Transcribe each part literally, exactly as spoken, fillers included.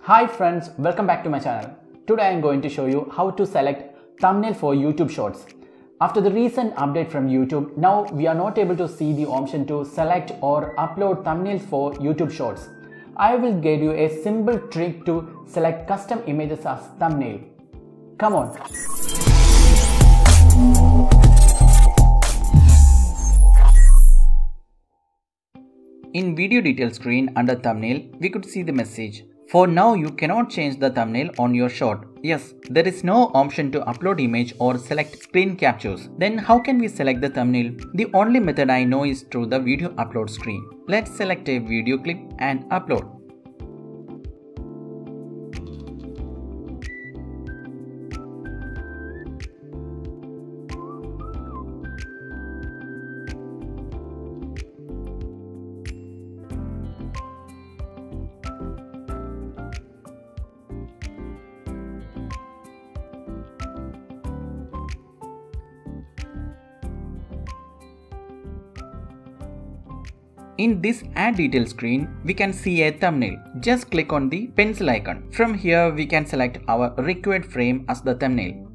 Hi friends, welcome back to my channel. Today I am going to show you how to select thumbnail for YouTube Shorts. After the recent update from YouTube, now we are not able to see the option to select or upload thumbnails for YouTube Shorts. I will give you a simple trick to select custom images as thumbnail. Come on. In video details screen under thumbnail, we could see the message. For now, you cannot change the thumbnail on your short. Yes, there is no option to upload image or select screen captures. Then how can we select the thumbnail? The only method I know is through the video upload screen. Let's select a video clip and upload. In this add details screen, we can see a thumbnail. Just click on the pencil icon. From here, we can select our required frame as the thumbnail.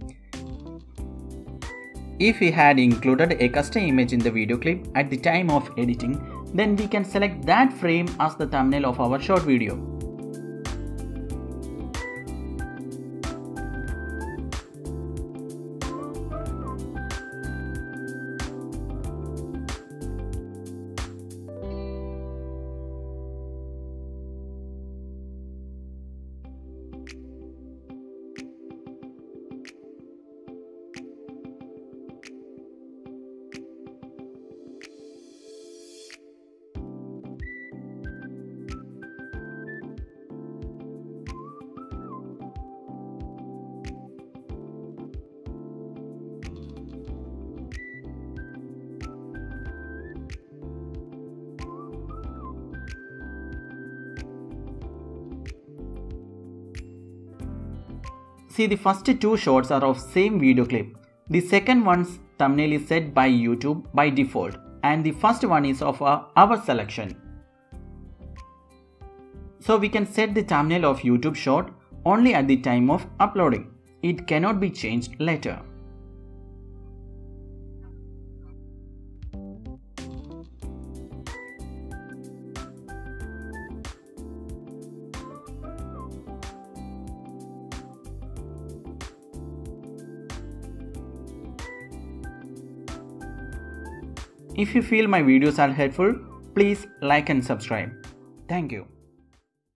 If we had included a custom image in the video clip at the time of editing, then we can select that frame as the thumbnail of our short video. See, the first two shots are of same video clip. The second one's thumbnail is set by YouTube by default, and the first one is of our, our selection. So we can set the thumbnail of YouTube short only at the time of uploading. It cannot be changed later. If you feel my videos are helpful, please like and subscribe. Thank you.